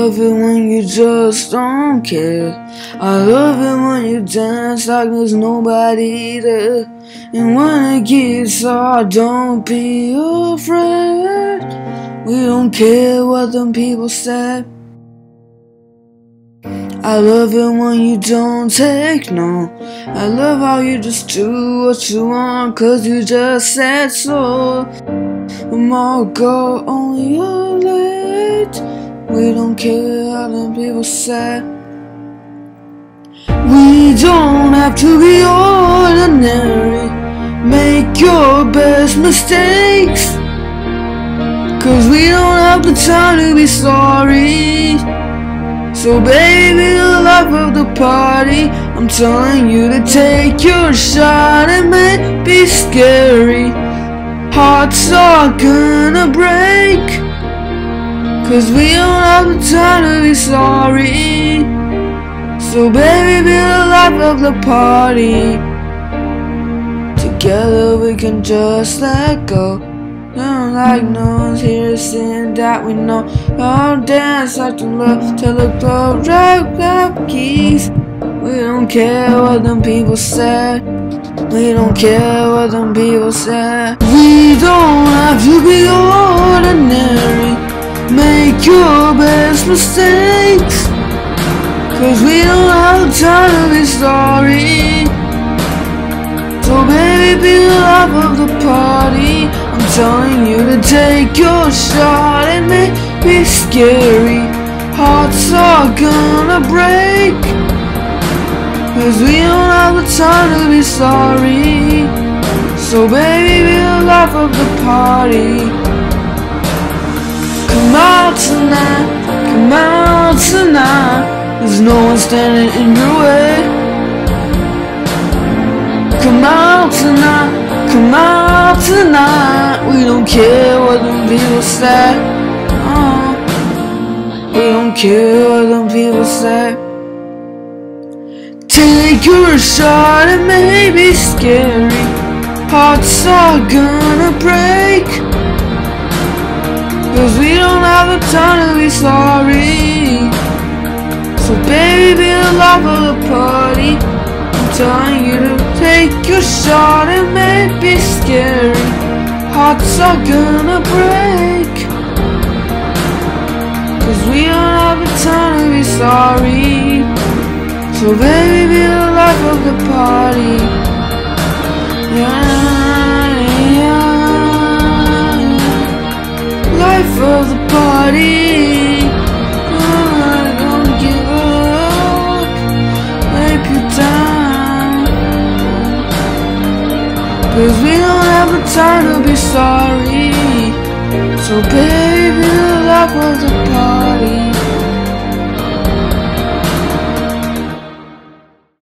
love it when you just don't care. I love it when you dance like there's nobody there. And when it gets hard, don't be afraid. We don't care what them people say. I love it when you don't take no. I love how you just do what you want, 'cause you just said so. Tomorrow go only you're late. We don't care how them people say. We don't have to be ordinary. Make your best mistakes, 'cause we don't have the time to be sorry. So baby, be the life of the party. I'm telling you to take your shot. It may be scary, hearts are gonna break, 'cause we don't have the time to be sorry. So baby, be the life of the party. Together we can just let go. Don't like no one's here saying that we know. Don't dance like the love till the glow. Drag keys. We don't care what them people say. We don't care what them people say. We don't have to be ordinary. Make your best mistakes, 'cause we don't have time to be sorry. So baby, be the life of the party. I'm telling you to take your shot. It may be scary, hearts are gonna break, 'cause we don't have the time to be sorry. So baby, be the life of the party. Come out tonight, come out tonight. There's no one standing in your way. Come out tonight, come out tonight. We don't care what them people say. We don't care what them people say. Take your shot, it may be scary. Hearts are gonna break, 'cause we don't have the time to be sorry. So baby, be the life of the party. I'm telling you to take your shot. It may be scary, hearts are gonna break, 'cause we don't have the time to be sorry. So baby, be the life of the party. Yeah, yeah. Life of the party. Don't give up, make you down, 'cause we don't have the time to be sorry. So baby, be the life of the party.